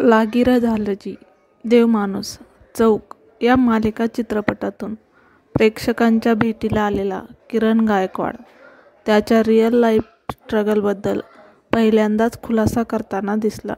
लागिरं झालं जी, देवमाणूस, चौक या मालिका चित्रपटातून प्रेक्षकांच्या भेटीला आलेला किरण गायकवाड त्याच्या रिअल लाईफ स्ट्रगलबद्दल पहिल्यांदाच खुलासा करताना दिसला.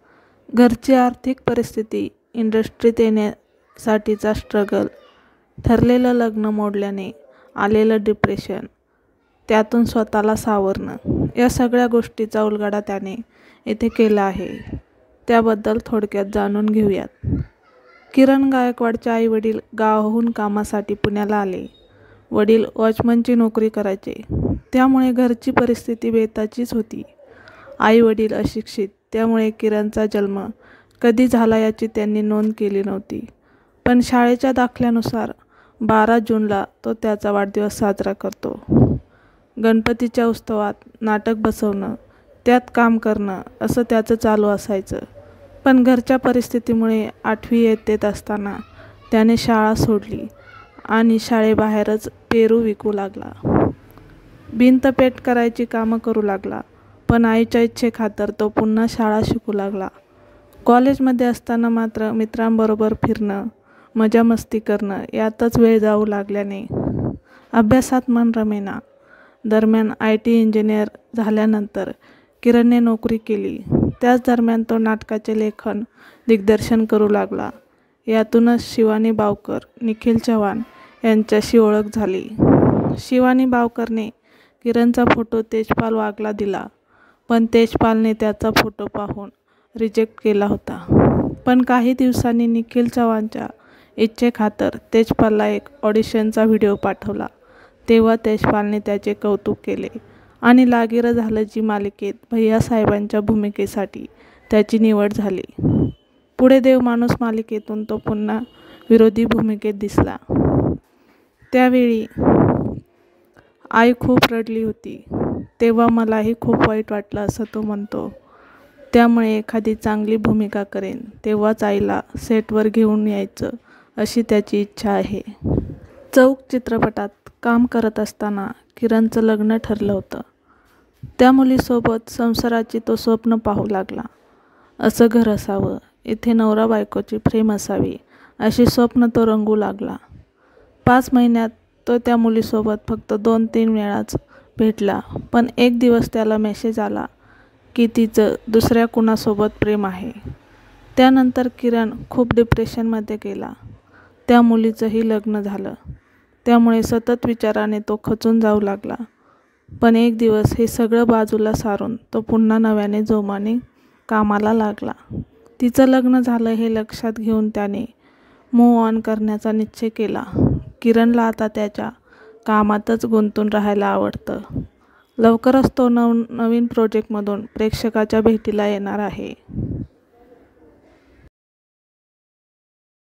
घरची आर्थिक परिस्थिती, इंडस्ट्रीत येण्यासाठीचा स्ट्रगल, ठरलेलं लग्न मोडल्याने आलेलं डिप्रेशन, त्यातून स्वतःला सावरणं, या सगळ्या गोष्टीचा उलगडा त्याने इथे केला आहे. त्याबद्दल थोडक्यात जाणून घेऊयात. किरण गायकवाडचे आईवडील गावाहून कामासाठी पुण्याला आले. वडील वॉचमनची नोकरी करायचे, त्यामुळे घरची परिस्थिती बेताचीच होती. आईवडील अशिक्षित, त्यामुळे किरणचा जन्म कधी झाला याची त्यांनी नोंद केली नव्हती. पण शाळेच्या दाखल्यानुसार 12 जूनला तो त्याचा वाढदिवस साजरा करतो. गणपतीच्या उत्सवात नाटक बसवणं, त्यात काम करणं असं त्याचं चालू असायचं. पण घरच्या परिस्थितीमुळे 8वी इयत्तेत असताना त्याने शाळा सोडली आणि शाळेबाहेरच पेरू विकू लागला. भिंत पेंट करायची कामं करू लागला. पण आईच्या इच्छेखातर तो पुन्हा शाळा शिकू लागला. कॉलेजमध्ये असताना मात्र मित्रांबरोबर फिरणं, मजामस्ती करणं यातच वेळ जाऊ लागल्याने अभ्यासात मन रमेना. दरम्यान IT इंजिनियर झाल्यानंतर किरणने नोकरी केली. त्याच दरम्यान तो नाटकाचे लेखन, दिग्दर्शन करू लागला. यातूनच शिवानी बावकर, निखिल चव्हाण यांच्याशी ओळख झाली. शिवानी बावकरने किरणचा फोटो तेजपाल वाघला दिला, पण तेजपालने त्याचा फोटो पाहून रिजेक्ट केला होता. पण काही दिवसांनी निखिल चव्हाणच्या इच्छेखातर तेजपालला एक ऑडिशनचा व्हिडिओ पाठवला. तेव्हा तेजपालने त्याचे कौतुक केले आणि लागिरं झालं जी मालिकेत भैय्यासाहेबांच्या भूमिकेसाठी त्याची निवड झाली. पुढे देवमाणूस मालिकेतून तो पुन्हा विरोधी भूमिकेत दिसला. त्यावेळी आई खूप रडली होती. तेव्हा मलाही खूप वाईट वाटलं असं तो म्हणतो. त्यामुळे एखादी चांगली भूमिका करेन तेव्हाच आईला सेटवर घेऊन यायचं अशी त्याची इच्छा आहे. चौक चित्रपटात काम करत असताना किरणचं लग्न ठरलं होतं. त्या मुलीसोबत संसाराची तो स्वप्न पाहू लागला. असं घर असावं, इथे नवरा बायकोची प्रेम असावी अशी स्वप्न तो रंगू लागला. 5 महिन्यात तो त्या मुलीसोबत फक्त 2-3 वेळाच भेटला. पण एक दिवस त्याला मेसेज आला की तिचं दुसऱ्या कुणासोबत प्रेम आहे. त्यानंतर किरण खूप डिप्रेशनमध्ये गेला. त्या मुलीचंही लग्न झालं. त्यामुळे सतत विचाराने तो खचून जाऊ लागला. पण एक दिवस हे सगळं बाजूला सारून तो पुन्हा नव्याने जोमाने कामाला लागला. तिचं लग्न झालं हे लक्षात घेऊन त्याने मूव्ह ऑन करण्याचा निश्चय केला. किरणला आता त्याच्या कामातच गुंतून राहायला आवडतं. लवकरच तो नवीन प्रोजेक्टमधून प्रेक्षकाच्या भेटीला येणार आहे.